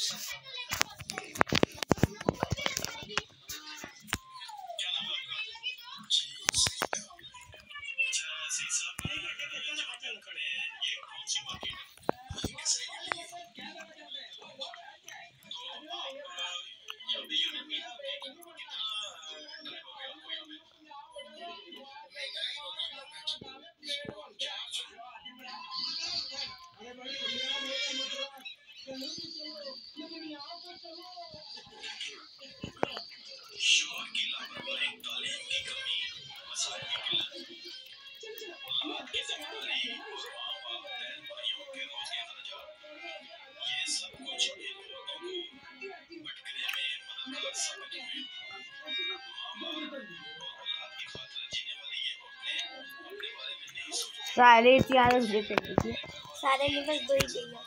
सारे इतिहास देख लीजिए, सारे में बस 2 ही चाहिए।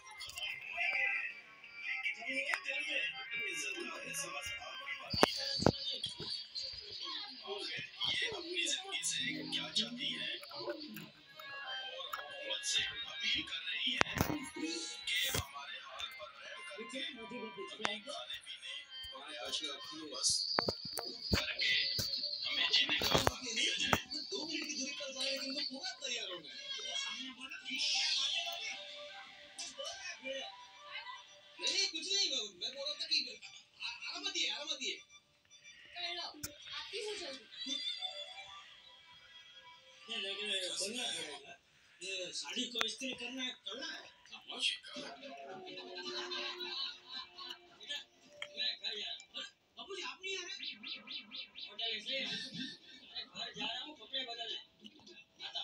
साड़ी को इस्त्री करना है बाबूजी आप नहीं आ रहे होटल से घर जा रहा हूँ कपड़े बदलने आता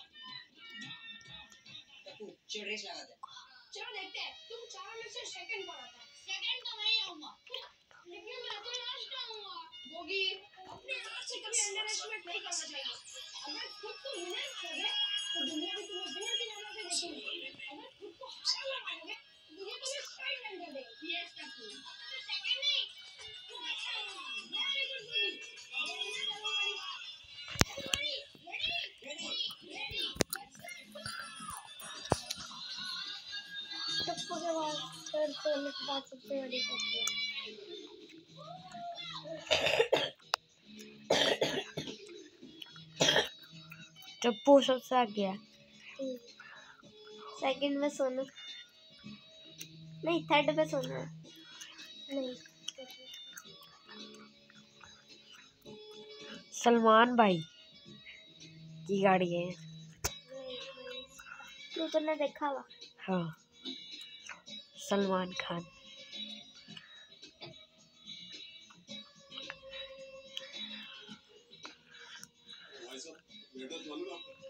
हूँ चढ़े लगा दे चलो देखते हैं तुम 4 में से सेकंड कौन आता है। सेकंड तो मैं ही आऊंगा लेकिन मैं तो लास्ट आऊंगा। बोगी अपने आप से कभी अंडर एस्टिमेट नहीं करना चाहिए। अगर खुद को विनर मानोगे तो दुनिया भी तुम्हें विनर की नजर से देखेगी। अगर खुद को हारा मानोगे तो दुनिया तुम्हें साइड लाइन कर देगी। यस टप्पू सेकंड नहीं वेरी गुड बोगी रेडी टप्पू के बाद फिर सोने के बाद सबसे बड़ी टप्पू टप्पू सबसे आ गया। सेकंड में सोनू नहीं थर्ड में सोनू नहीं सलमान भाई की गाड़ी है। तू तो ने देखा हुआ। हाँ सलमान खान। भाई साहब बेटा चालू